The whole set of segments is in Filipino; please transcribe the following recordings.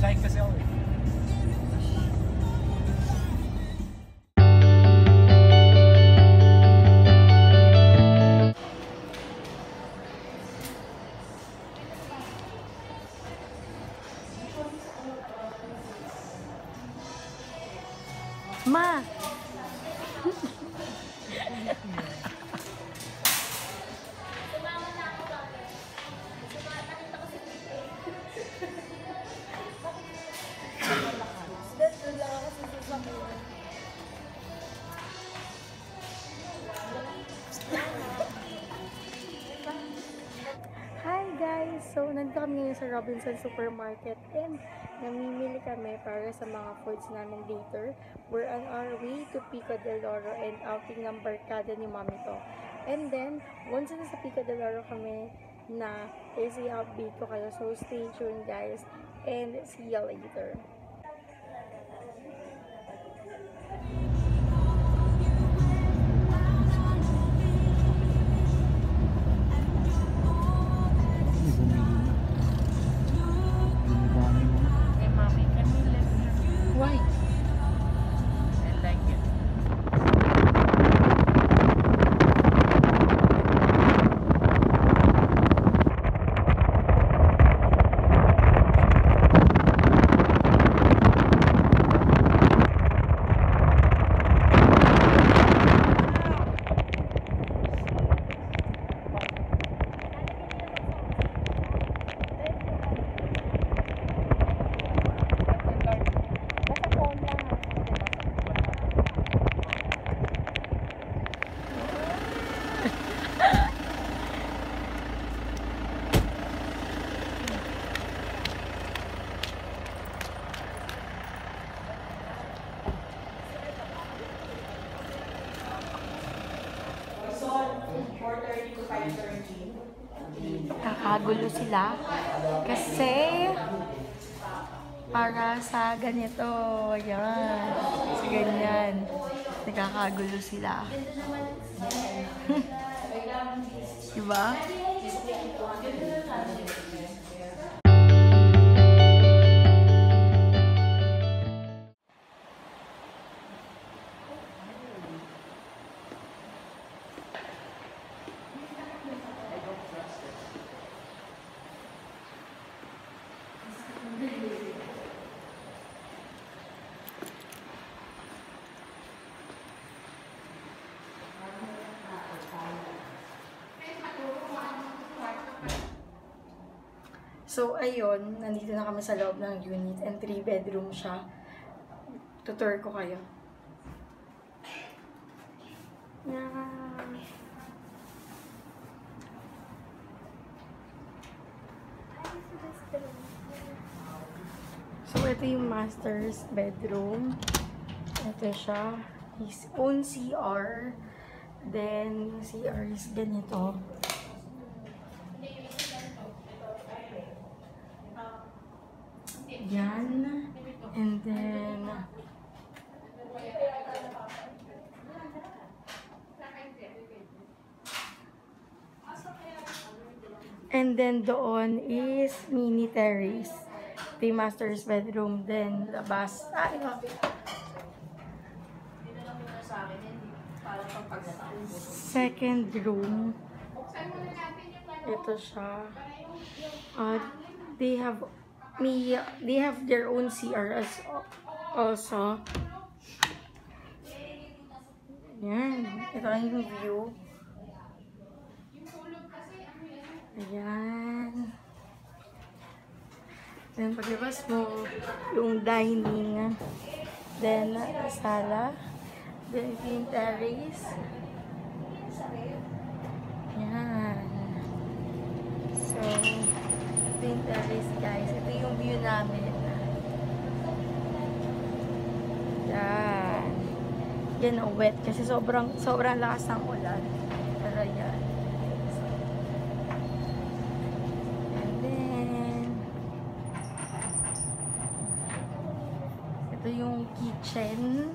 Shine kasi ako eh. Ma! Hi guys! So, nandito kami ngayon sa Robinson Supermarket and namimili kami para sa mga foods namin later. We're on our way to Pico del Oro and outing ng barkada ni Mami to. And then, once na sa Pico del Oro kami na is i-update ko kayo. So, stay tuned guys and see you later. Why? I like it. Kakagulo sila kasi para sa ganito, yan, sa ganyan, nagkakagulo sila. Diba? So, ayun, nandito na kami sa loob ng unit and 3-bedroom siya. Tutur ko kayo. Yan. So, ito yung master's bedroom. Ito siya. His own CR. Then, yung CR is ganito. Yan. And then, doon is mini terrace. Ito yung master's bedroom. Then, labas. Second room. Ito siya. They have their own CR as also. Ayan. Ito yung view. Ayan. Then, paglabas mo, yung dining. Then, sala. Then, yung terrace. Ayan. So, ito yung terrace, guys. Ito yung view namin. Yan. Yan ang wet. Kasi sobrang lakas ng ulan. Pero yan. And then, ito yung kitchen.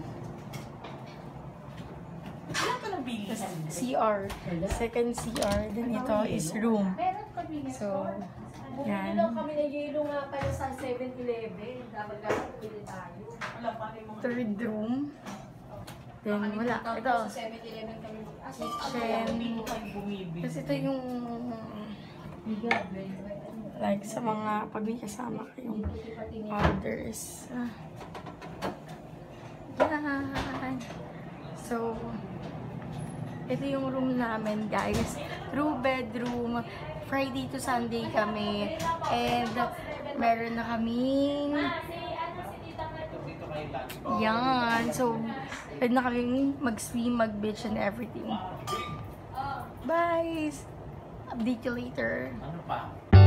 CR. Second CR. Then ito is room. So, Yan. Bumili daw kami ng yelo nga pala sa 7-Eleven. Dapat bumili tayo. Third room. Then, wala. Ito. Sa 7-Eleven kami. Kitchen. Kasi ito yung like sa mga pag may kasama kayong orders. Yan. So, ito yung room namin, guys. 2-bedroom. Friday to Sunday kami. And, meron na kaming yan. So, pwede na kaming mag-swim, mag-beach, and everything. Bye! Update you later. Ano pa?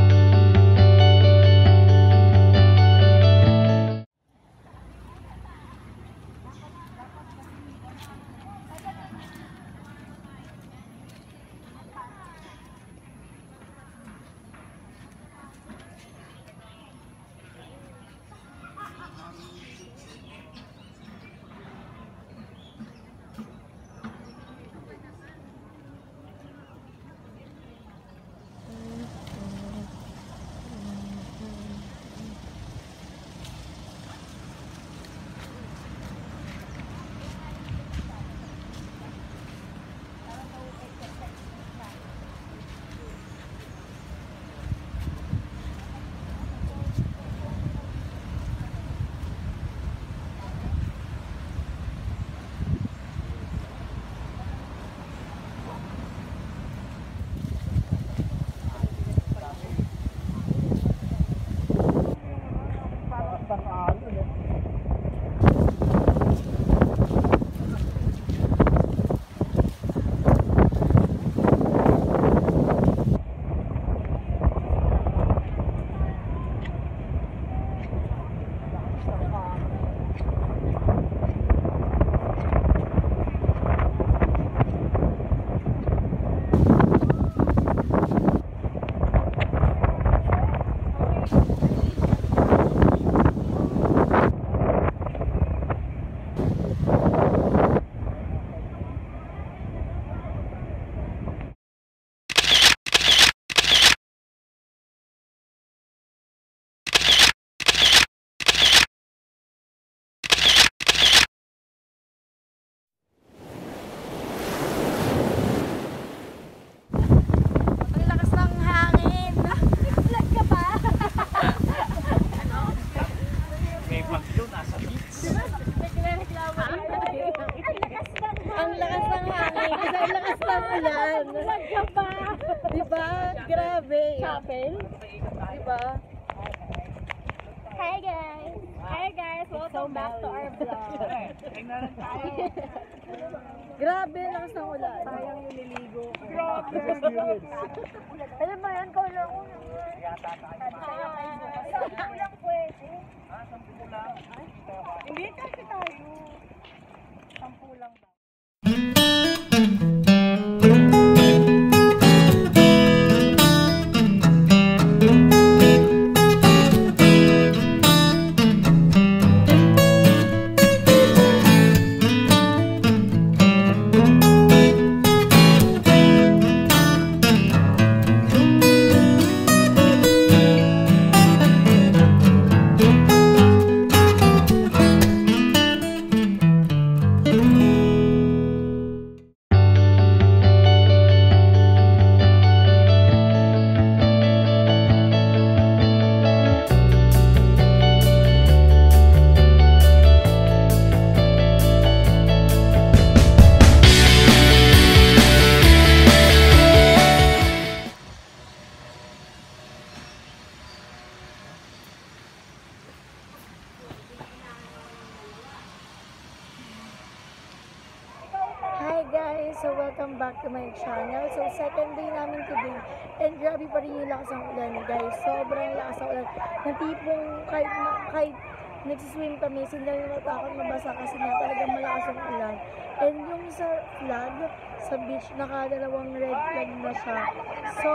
Diba? Grabe. Chapel? Diba? Hi guys! Hi guys! Welcome back to our vlog. Grabe, lakas ng ulan. Sayang yung niligo. Alam mo yan, kaulang ko naman. Sampu lang pwede. Hindi kasi tayo. 10 lang ba? Hi guys! So welcome back to my channel. So second day namin today. And grabe pa rin yung lakas ng ulan guys. Sobrang lakas ng ulan. Na tipong kahit nagsiswim kami, hindi na natakot mabasa kasi nga talagang malakas ang ulan. And yung sa flag, sa beach, naka-2 red flag na siya. So,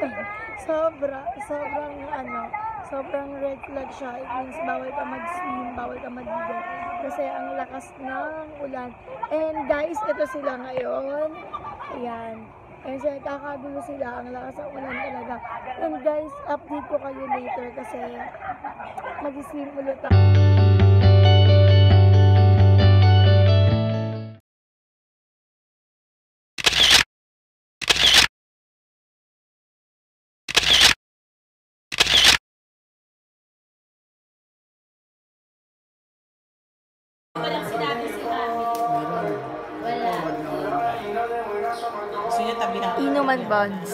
sobrang red flag siya. It means bawal ka mag-swim, bawal ka mag-ligo. Kasi ang lakas ng ulan. And guys, ito sila ngayon. Ayan. And so, kakagulo sila. Ang lakas ng ulan talaga. And guys, update ko kayo later kasi mag-swim ulit ako. Walang sinabi si Mami. Wala. Gusto niya tabihan. Inuman buns.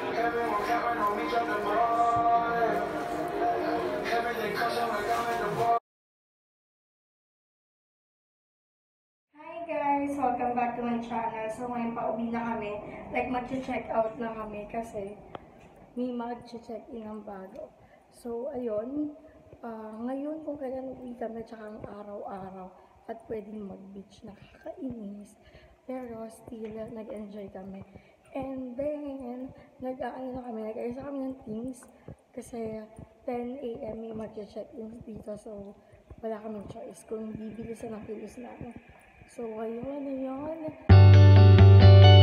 Hi guys! Welcome back to my channel. So ngayon pauwi na kami. Like mag-check out na kami kasi may mag-check in ang bago. So ayun, ngayon kung kailan uwi kami tsaka ang araw-araw at pwedeng mag-beach, nakakainis. Pero still, nag-enjoy kami. And then, nag-ayos kami ng things kasi 10 a.m. may mag-check-in dito. So, wala kaming choice kung bibilisan ang kilos namin. So, ayun.